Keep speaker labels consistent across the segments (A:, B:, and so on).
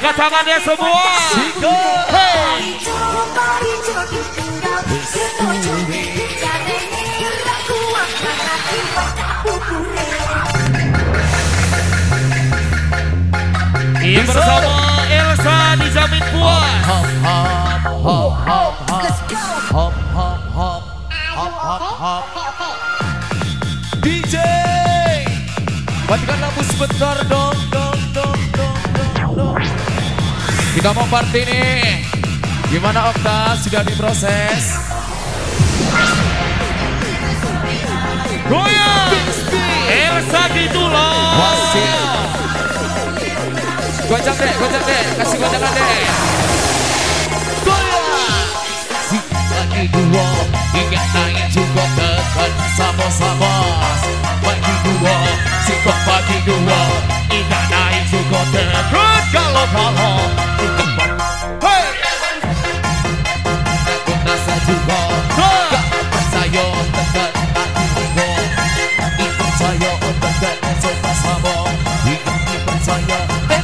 A: Angkat tangannya semua. Hey. Ini bersama Elsa dijamin puas.
B: Hop hop hop hop hop hop hop hop hop hop. DJ, matikan lampu sebentar dong. Kita mau party nih. Gimana Okta? Sudah diproses?
A: Goyang. Elsa gitu loh.
B: Gocak deh, kasih gocakan deh. Goyang. Si lagi dua, hingga naik juga tekan sama-sama. Pagi dua, si kok pagi dua, hingga naik juga tekan kalau. Hey. Aku rasa juga, gak percaya tekan hati dua. Ikut saya tekan sama-sama. Hingga percaya.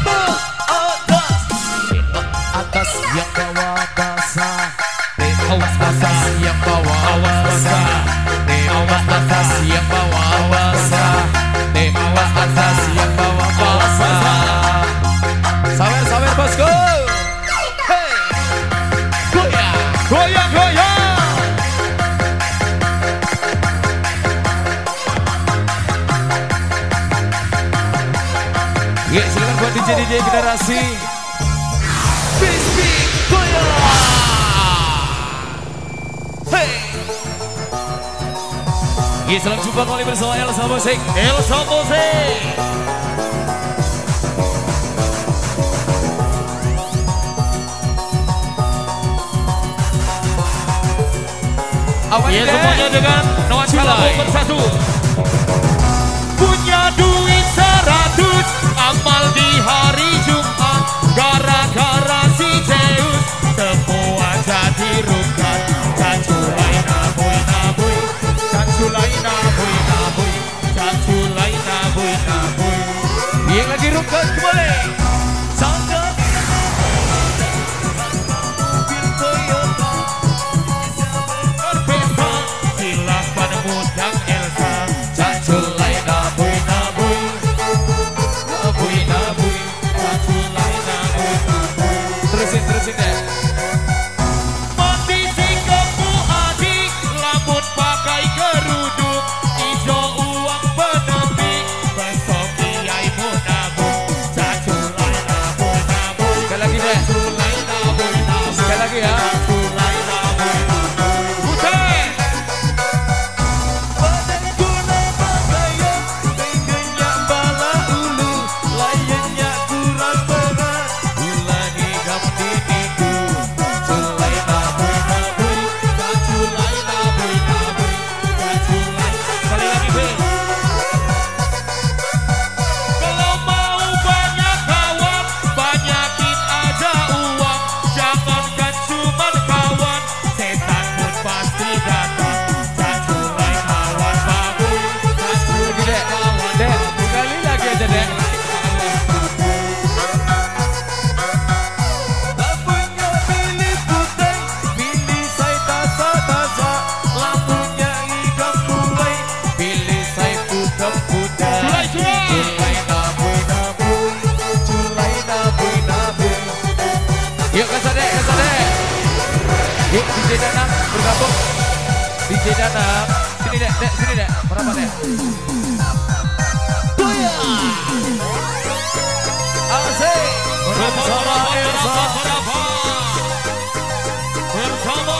B: Atas yang bawa basah, awas atas yang bawa basah, awas atas yang bawa basah, awas atas yang bawa basah. Sawer bosku, hey, goyang. Ya silakan buat DJ generasi. Hey. Selamat jumpa kembali bersama Elsa Musik.
A: Ya semuanya dengan nuansa bersatu. Punya duit 100, amal di hari Jumat. Gara-gara si Zeus, semua jadi rukat. Canculai nabuy. Yang lagi rukat kembali. Terusin deh. Mati si kamu adik, lamun pakai kerudung, ijo uang penepi, besok kiai munabung, caculai nabung. Sekali lagi deh. Sekali lagi ya. Yuk DJ Danang bergabung. DJ Danang, sini dek, merapat dek. Asik. Bersama Elsa. Bersama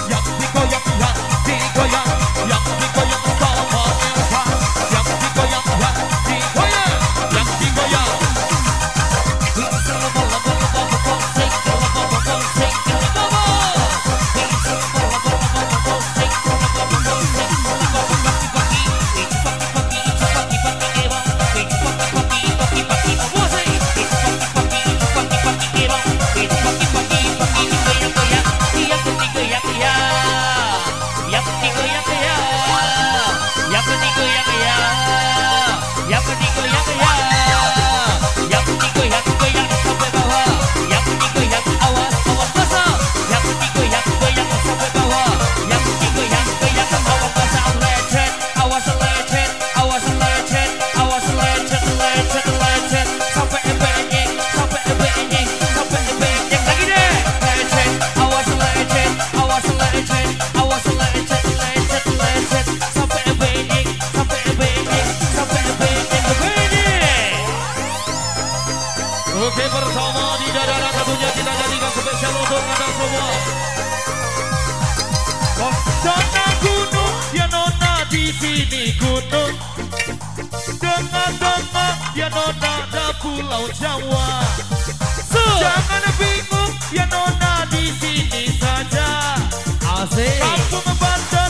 A: yang digoyang sama Elsa, yang digoyang
B: Oke, bersama di dadaran tentunya kita jadikan spesial untuk anda semua. Sana gunung, ya nona di sini gunung. Dengar-dengar, ya nona ada pulau Jawa. Jangan bingung, ya nona di sini saja.
A: Asik.
B: Kampung Bandar.